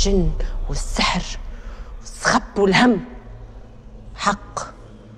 والجن والسحر والسخب والهم حق.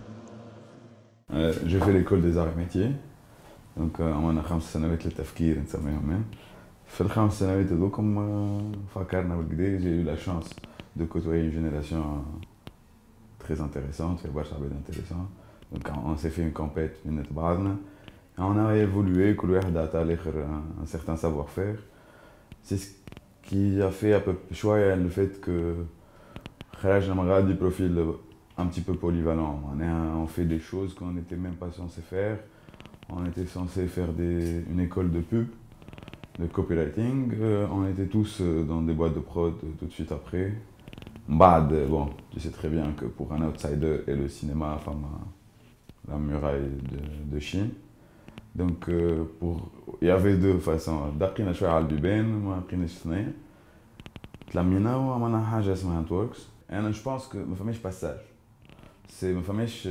J'ai fait l'école des arts et métiers. Donc عملنا 5 سنوات للتفكير نسميهم. في ال5 سنوات هذوكم فكرنا بالكدا. J'ai eu la chance de côtoyer une génération très intéressante, fait برشا عباد intéressant. Donc on s'est fait une compète من بعضنا. On a évolué, كل واحد عطى الاخر un certain savoir-faire. C'est ce qui a fait à peu شوية le fait que خرجنا من غادي profil un petit peu polyvalent. On fait des choses qu'on n'était même pas censé faire. On était censé faire une école de pub, de copywriting. On était tous dans des boîtes de prod tout de suite après. Bad, bon, tu sais très bien que pour un outsider et le cinéma, enfin, la muraille de Chine. Donc, il y avait deux façons. دقينا شوية على البيبان وما لقيناش ثنين. تلمينا وعملنا حاجة اسمها Networks. Et je pense que ما فماش passage. ما فماش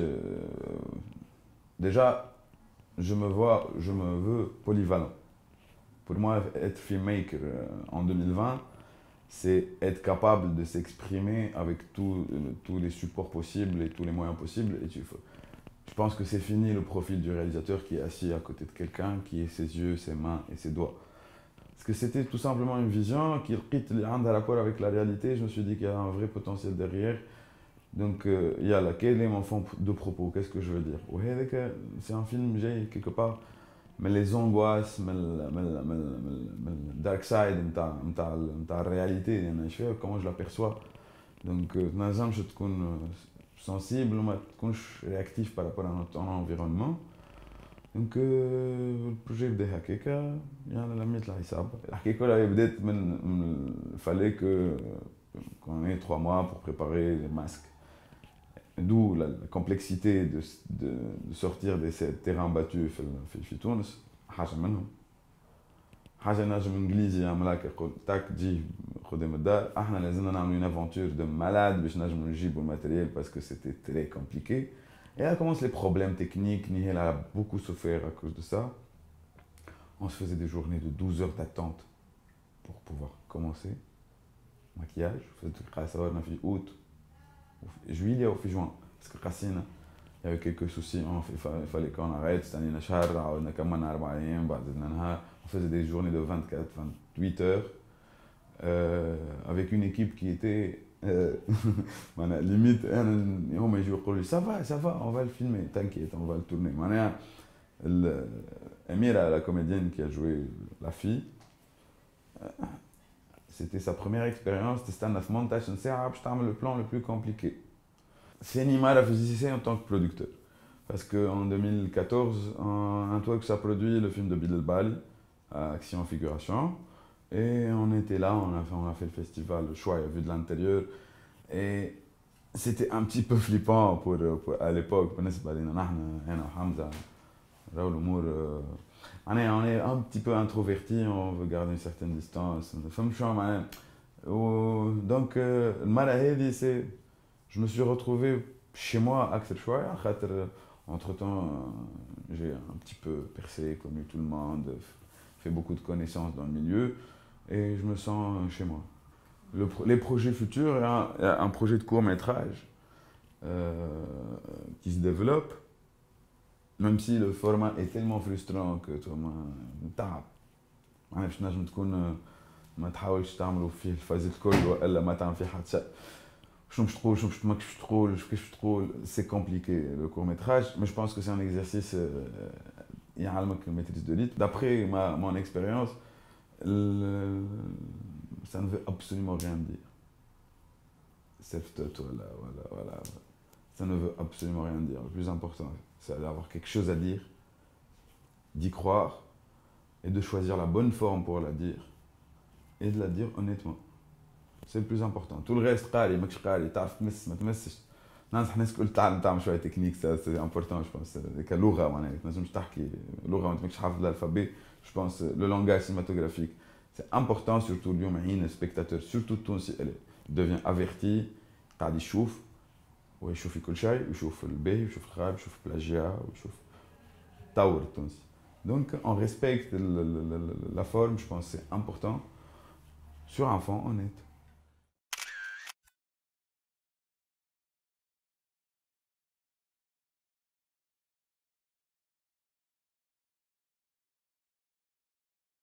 déjà je me veux polyvalent. Pour moi, être filmmaker en 2020, c'est être capable de s'exprimer avec tous les supports possibles et tous les moyens possibles. Et je pense que c'est fini le profil du réalisateur qui est assis à côté de quelqu'un, qui a ses yeux, ses mains et ses doigts. Parce que c'était tout simplement une vision qui a un rapport avec la réalité. Je me suis dit qu'il y a un vrai potentiel derrière. Donc, il y a quel est mon fond de propos, qu'est-ce que je veux dire. C'est un film, j'ai quelque part, mais les angoisses, mais le dark side, la réalité, comment je l'aperçois. Donc, je suis sensible, je suis réactif par rapport à notre environnement. Donc, le projet de Hakeka, il y a la mise la hisab. Hakeka, il fallait qu'on ait 3 mois pour préparer les masques. D'où la complexité de sortir de ces terrains battus في تونس. حاجة منهم. حاجة نجم إنجليزي عملاك يقول تاك تجي قدام الدار. احنا لازمنا نعملوا une aventure de malade باش نجموا نجيبوا الماتériel parce que c'était très compliqué. Et là commencent les problèmes techniques. Nihel a beaucoup souffert à cause de ça. On se faisait des journées de 12 heures d'attente pour pouvoir commencer. Maquillage. On faisait août. Juillet ou juin, parce que Cassine, il y avait quelques soucis, il fallait qu'on arrête, on faisait des journées de 24-28 heures, avec une équipe qui était limite, ça va, on va le filmer, t'inquiète, on va le tourner. Amira, la comédienne qui a joué la fille, c'était sa première expérience, c'était un montage, le plan le plus compliqué. C'est Nima a fait en tant que producteur. Parce qu'en 2014, Networks a produit le film de Bilal Bali, Action Figuration. Et on était là, on a fait le festival, le choix, vu de l'intérieur. Et c'était un petit peu flippant à l'époque. On est un petit peu introverti, on veut garder une certaine distance. Donc, je me suis retrouvé chez moi à Axel Chouaï. Entre-temps, j'ai un petit peu percé, connu tout le monde, fait beaucoup de connaissances dans le milieu, et je me sens chez moi. Les projets futurs, il y a un projet de court-métrage qui se développe. Même si le format est tellement frustrant que toi, تعب. باش نجم تكون ما تحاولش تعملوا فيه الفاز الكل والا ما تعمل فيه حتى شيء. شنو باش تقول شنو باش تقول كيفاش تقول c'est compliqué le court métrage, mais je pense que c'est un exercice يعلمك maîtrise de rythme. D'après mon expérience, ça ne veut absolument rien dire. Voilà. Ça ne veut absolument rien dire. Le plus important, c'est d'avoir quelque chose à dire, d'y croire, et de choisir la bonne forme pour la dire, et de la dire honnêtement. C'est le plus important. Tout le reste, قاري ماكش قاري تعرف تمس ما تمسش. ننصح الناس الكل تعلم شويه تكنيك، c'est important je pense. كلغه معناها ما تنجمش تحكي لغه وانت ماكش حافظ الالفابet. Je pense le langage cinématographique, c'est important surtout اليوم عين spectateur surtout التونسي devient averti قاعد يشوف ويشوف كل شيء ويشوف الباهي ويشوف الخايب ويشوف البلاجيا ويشوف التطور التونسي. Donc on respecte la forme, je pense que c'est important sur un fond honnête.